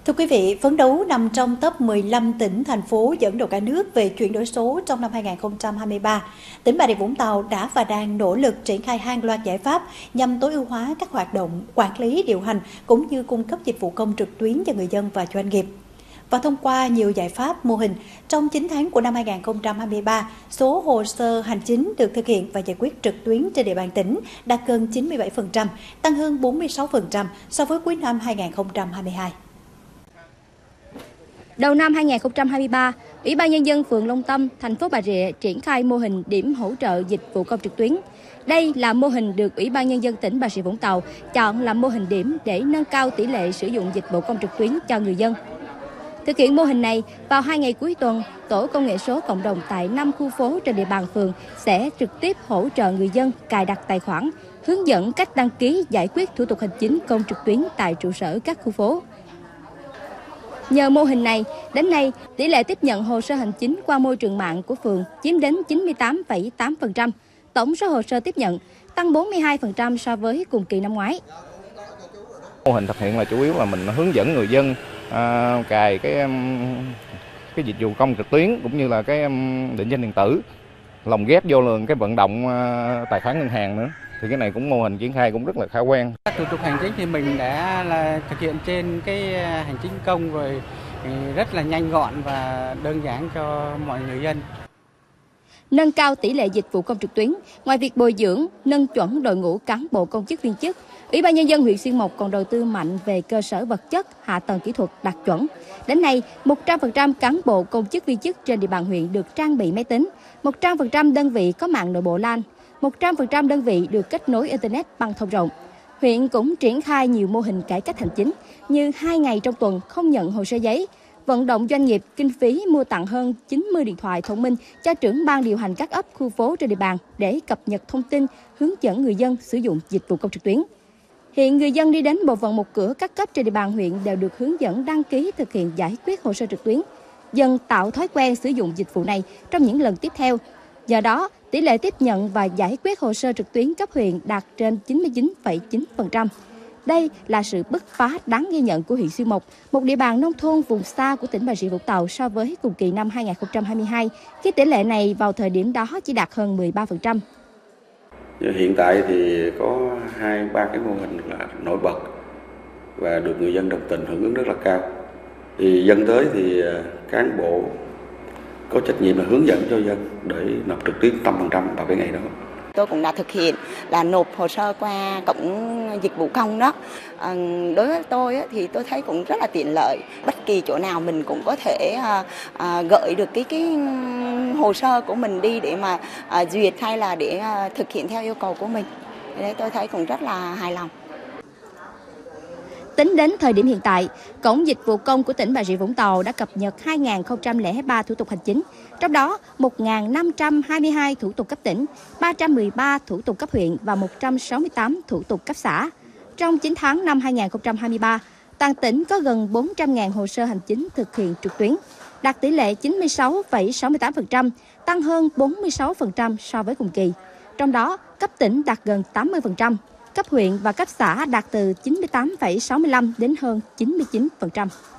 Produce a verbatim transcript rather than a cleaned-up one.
Thưa quý vị, phấn đấu nằm trong top mười lăm tỉnh, thành phố dẫn đầu cả nước về chuyển đổi số trong năm hai nghìn không trăm hai mươi ba. Tỉnh Bà Rịa Vũng Tàu đã và đang nỗ lực triển khai hàng loạt giải pháp nhằm tối ưu hóa các hoạt động quản lý, điều hành cũng như cung cấp dịch vụ công trực tuyến cho người dân và doanh nghiệp. Và thông qua nhiều giải pháp mô hình, trong chín tháng của năm hai nghìn không trăm hai mươi ba, số hồ sơ hành chính được thực hiện và giải quyết trực tuyến trên địa bàn tỉnh đạt gần chín mươi bảy phần trăm, tăng hơn bốn mươi sáu phần trăm so với cuối năm hai nghìn không trăm hai mươi hai. Đầu năm hai nghìn không trăm hai mươi ba, Ủy ban Nhân dân phường Long Tâm, thành phố Bà Rịa triển khai mô hình điểm hỗ trợ dịch vụ công trực tuyến. Đây là mô hình được Ủy ban Nhân dân tỉnh Bà Rịa Vũng Tàu chọn làm mô hình điểm để nâng cao tỷ lệ sử dụng dịch vụ công trực tuyến cho người dân. Thực hiện mô hình này, vào hai ngày cuối tuần, Tổ công nghệ số cộng đồng tại năm khu phố trên địa bàn phường sẽ trực tiếp hỗ trợ người dân cài đặt tài khoản, hướng dẫn cách đăng ký giải quyết thủ tục hành chính công trực tuyến tại trụ sở các khu phố. Nhờ mô hình này, đến nay, tỷ lệ tiếp nhận hồ sơ hành chính qua môi trường mạng của phường chiếm đến chín mươi tám phẩy tám phần trăm. Tổng số hồ sơ tiếp nhận tăng bốn mươi hai phần trăm so với cùng kỳ năm ngoái. Mô hình thực hiện là chủ yếu là mình hướng dẫn người dân à, cài cái cái dịch vụ công trực tuyến cũng như là cái định danh điện tử, lồng ghép vô lượng cái vận động à, tài khoản ngân hàng nữa. Thì cái này cũng mô hình triển khai cũng rất là khả quan. Các thủ tục hành chính thì mình đã là thực hiện trên cái hành chính công rồi, rất là nhanh gọn và đơn giản cho mọi người dân. Nâng cao tỷ lệ dịch vụ công trực tuyến, ngoài việc bồi dưỡng, nâng chuẩn đội ngũ cán bộ công chức viên chức, Ủy ban Nhân dân huyện Xuyên Mộc còn đầu tư mạnh về cơ sở vật chất, hạ tầng kỹ thuật đạt chuẩn. Đến nay, một trăm phần trăm cán bộ công chức viên chức trên địa bàn huyện được trang bị máy tính, một trăm phần trăm đơn vị có mạng nội bộ LAN, một trăm phần trăm đơn vị được kết nối Internet băng thông rộng. Huyện cũng triển khai nhiều mô hình cải cách hành chính như hai ngày trong tuần không nhận hồ sơ giấy, vận động doanh nghiệp kinh phí mua tặng hơn chín mươi điện thoại thông minh cho trưởng ban điều hành các ấp khu phố trên địa bàn để cập nhật thông tin, hướng dẫn người dân sử dụng dịch vụ công trực tuyến. Hiện người dân đi đến bộ phận một cửa các cấp trên địa bàn huyện đều được hướng dẫn đăng ký thực hiện giải quyết hồ sơ trực tuyến, dần tạo thói quen sử dụng dịch vụ này trong những lần tiếp theo. Do đó, tỷ lệ tiếp nhận và giải quyết hồ sơ trực tuyến cấp huyện đạt trên chín mươi chín phẩy chín phần trăm. Đây là sự bứt phá đáng ghi nhận của huyện Xuyên Mộc, một địa bàn nông thôn vùng xa của tỉnh Bà Rịa Vũng Tàu so với cùng kỳ năm hai nghìn không trăm hai mươi hai, khi tỷ lệ này vào thời điểm đó chỉ đạt hơn mười ba phần trăm. Hiện tại thì có hai ba cái mô hình là nổi bật và được người dân đồng tình hưởng ứng rất là cao. Thì dân tới thì cán bộ có trách nhiệm là hướng dẫn cho dân để nộp trực tuyến một trăm phần trăm vào cái ngày đó. Tôi cũng đã thực hiện là nộp hồ sơ qua cổng dịch vụ công đó. À, đối với tôi thì tôi thấy cũng rất là tiện lợi. Bất kỳ chỗ nào mình cũng có thể à, à, gửi được cái cái hồ sơ của mình đi để mà à, duyệt hay là để à, thực hiện theo yêu cầu của mình. Đấy, tôi thấy cũng rất là hài lòng. Tính đến thời điểm hiện tại, Cổng Dịch vụ Công của tỉnh Bà Rịa Vũng Tàu đã cập nhật hai nghìn không trăm lẻ ba thủ tục hành chính, trong đó một nghìn năm trăm hai mươi hai thủ tục cấp tỉnh, ba trăm mười ba thủ tục cấp huyện và một trăm sáu mươi tám thủ tục cấp xã. Trong chín tháng năm hai nghìn không trăm hai mươi ba, toàn tỉnh có gần bốn trăm nghìn hồ sơ hành chính thực hiện trực tuyến, đạt tỷ lệ chín mươi sáu phẩy sáu mươi tám phần trăm, tăng hơn bốn mươi sáu phần trăm so với cùng kỳ. Trong đó, cấp tỉnh đạt gần tám mươi phần trăm. Cấp huyện và cấp xã đạt từ chín mươi tám phẩy sáu mươi lăm đến hơn chín mươi chín phần trăm.